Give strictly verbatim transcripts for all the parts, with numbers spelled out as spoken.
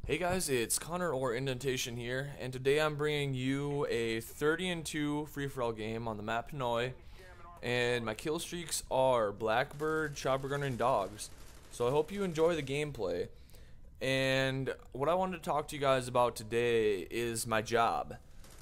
Hey guys, it's Connor or Indentation here, and today I'm bringing you a thirty and two free-for-all game on the map Hanoi, and my kill streaks are Blackbird, Chopper Gunner, and Dogs. So I hope you enjoy the gameplay. And what I wanted to talk to you guys about today is my job.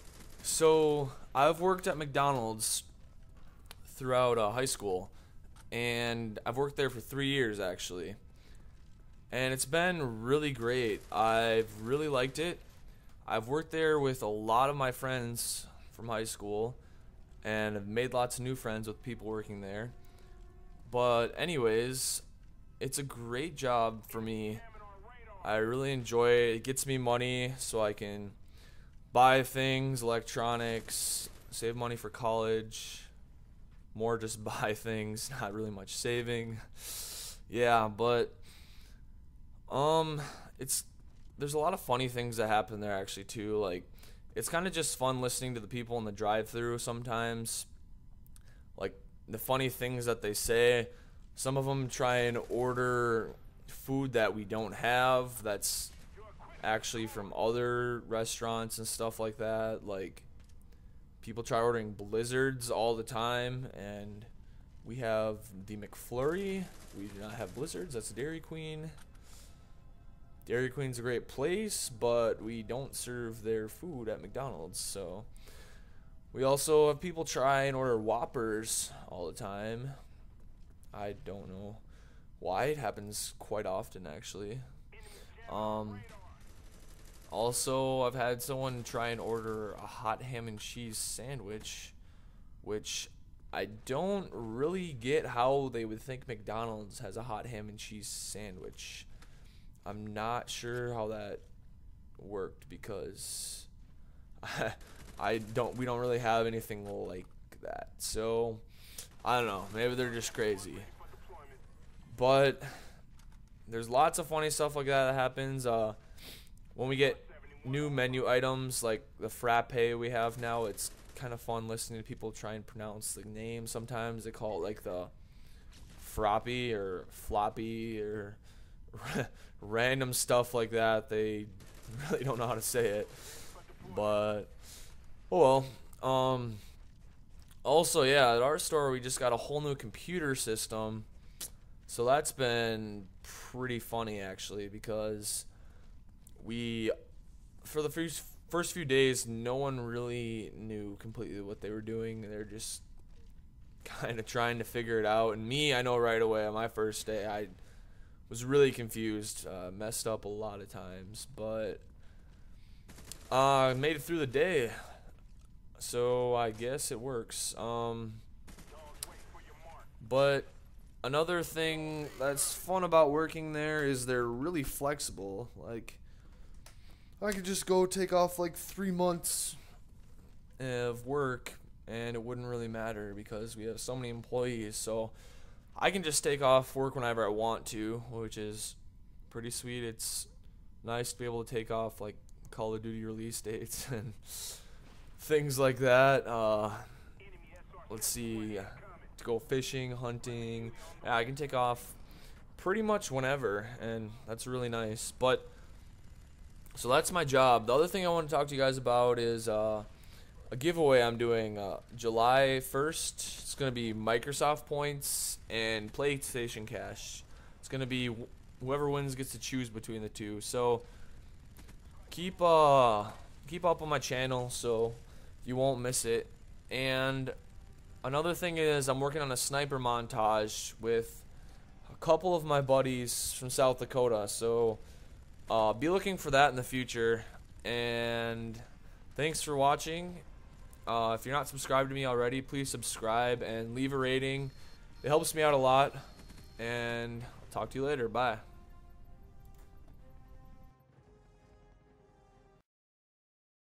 So I've worked at McDonald's throughout uh, high school, and I've worked there for three years actually. And it's been really great. I've really liked it. I've worked there with a lot of my friends from high school and have made lots of new friends with people working there. But anyways, it's a great job for me. I really enjoy it. It gets me money so I can buy things, electronics, save money for college. More just buy things, not really much saving. Yeah, but Um, it's there's a lot of funny things that happen there actually too. Like, it's kind of just fun listening to the people in the drive-thru sometimes. Like the funny things that they say. Some of them try and order food that we don't have. That's actually from other restaurants and stuff like that. Like, people try ordering blizzards all the time, and we have the McFlurry. We do not have blizzards. That's Dairy Queen. Dairy Queen's a great place, but we don't serve their food at McDonald's. So we also have people try and order Whoppers all the time. I don't know why. It happens quite often actually. Um, also, I've had someone try and order a hot ham and cheese sandwich, which I don't really get how they would think McDonald's has a hot ham and cheese sandwich. I'm not sure how that worked because I, I don't we don't really have anything like that. So I don't know, maybe they're just crazy. But there's lots of funny stuff like that that happens uh, when we get new menu items like the frappe we have now. It's kind of fun listening to people try and pronounce the name. Sometimes they call it like the frappy or floppy or random stuff like that. They really don't know how to say it, but oh well. Um also, yeah, at our store we just got a whole new computer system, so that's been pretty funny actually, because we for the first first few days no one really knew completely what they were doing. They're just kind of trying to figure it out, and me, I know right away on my first day I was really confused, uh, messed up a lot of times, but uh, made it through the day, so I guess it works. Um, but another thing that's fun about working there is they're really flexible. Like, I could just go take off like three months of work and it wouldn't really matter because we have so many employees. So I can just take off work whenever I want to, which is pretty sweet. It's nice to be able to take off like Call of Duty release dates and things like that. Uh, let's see, to go fishing, hunting. Yeah, I can take off pretty much whenever, and that's really nice. But so that's my job. The other thing I want to talk to you guys about is uh, a giveaway I'm doing uh, July first. It's going to be Microsoft points and PlayStation Cash. It's going to be wh whoever wins gets to choose between the two. So keep uh keep up on my channel so you won't miss it. And another thing is I'm working on a sniper montage with a couple of my buddies from South Dakota. So uh, be looking for that in the future. And thanks for watching. Uh, if you're not subscribed to me already, please subscribe and leave a rating. It helps me out a lot. And I'll talk to you later. Bye.